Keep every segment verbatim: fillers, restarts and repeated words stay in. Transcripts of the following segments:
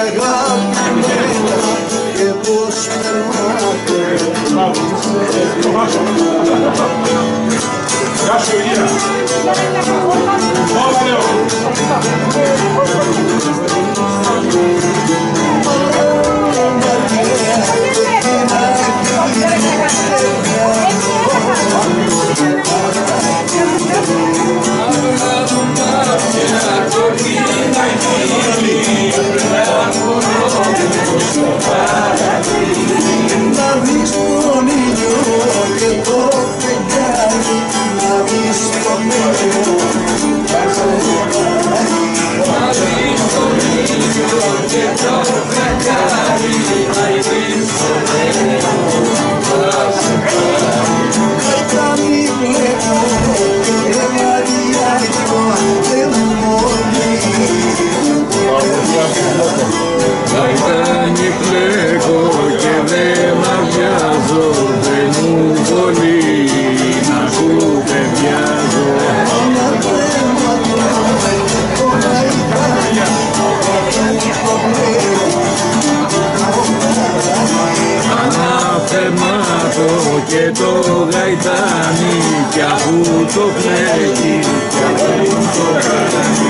Γεια σου, Ηλία. Όλα λέω. Να δεις τον ήλιο και το φεγγάρι, να δεις τον ήλιο, να δεις τον ήλιο και το φεγγάρι, να δεις τον ήλιο, να μη βλέπω και δεν μαριάζω, δεν μπορεί. Καϊτάνι πλέκω και δεν μαριάζω, δεν μου πολύ να κουβεντιάζω. Αναθεμάτω και το γαϊτάνι κι αφού το πλέκει κι αφού το κάνει.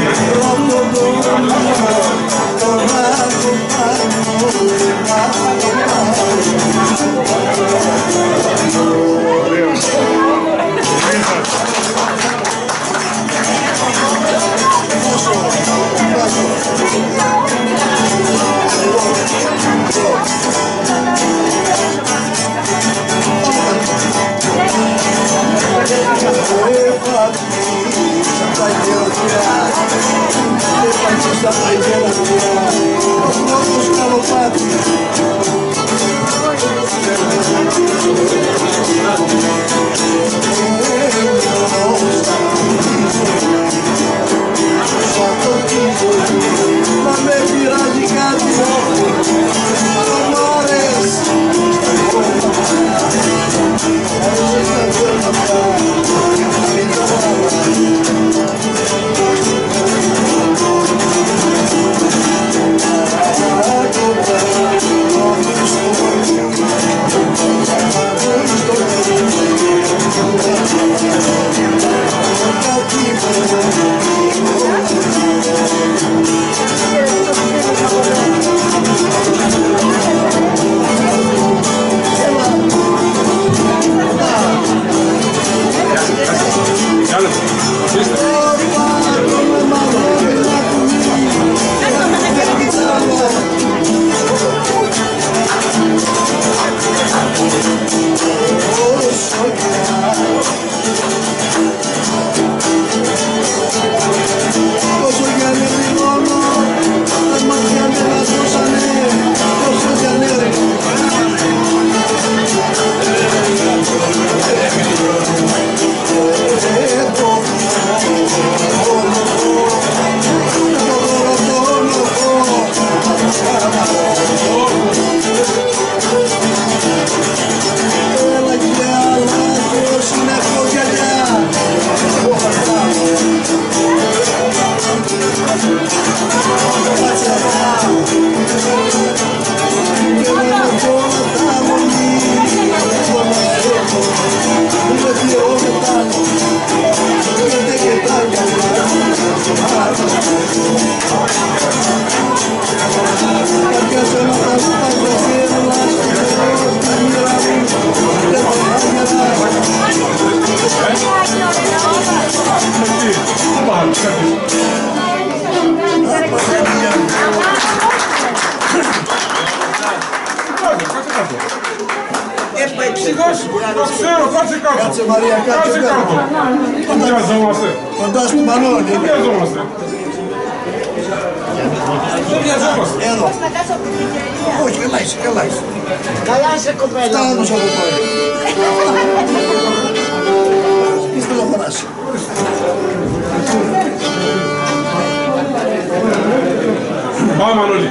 Το ξέρω, κάτσε κάτω. Κάτσε Μαρία, κάτσε κάτω. Δεν βιαζόμαστε. Κοντά στο Μανώλη. Δεν βιαζόμαστε. Δεν βιαζόμαστε. Εδώ. Όχι, καλά είσαι, καλά είσαι. Καλά είσαι κοπέλα. Φτάνος από πάλι. Είστε να χωράσει. Πάμε Μανώλη.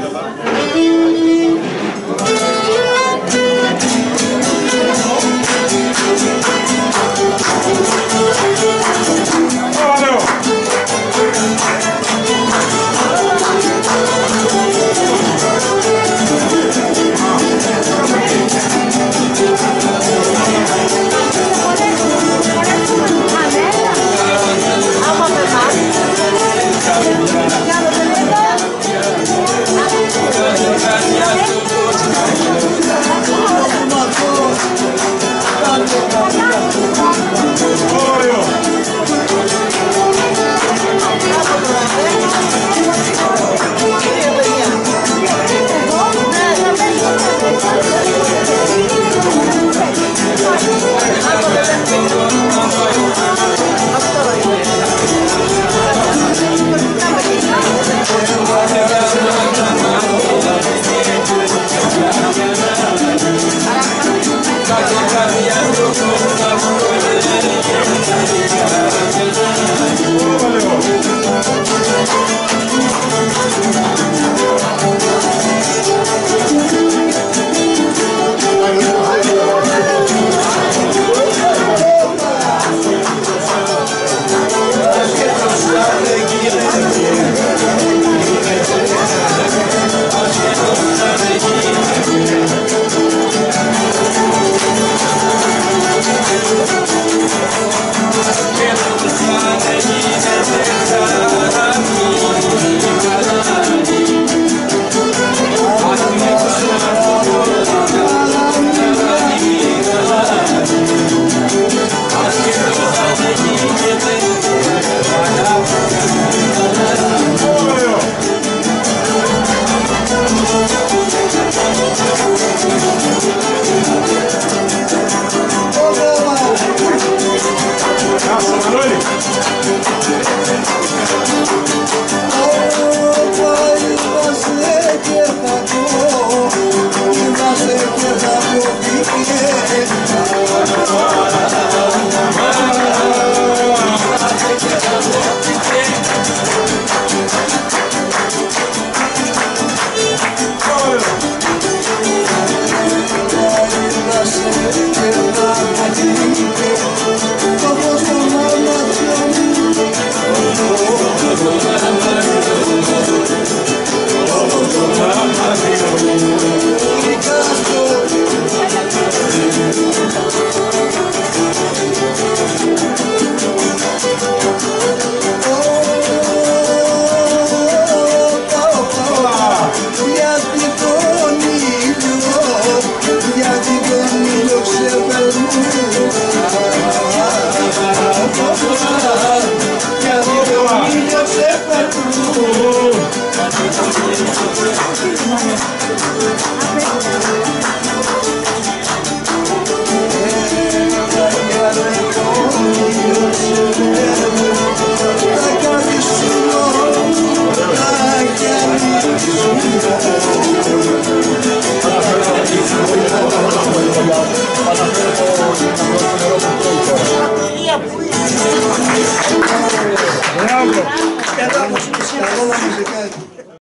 Thank you.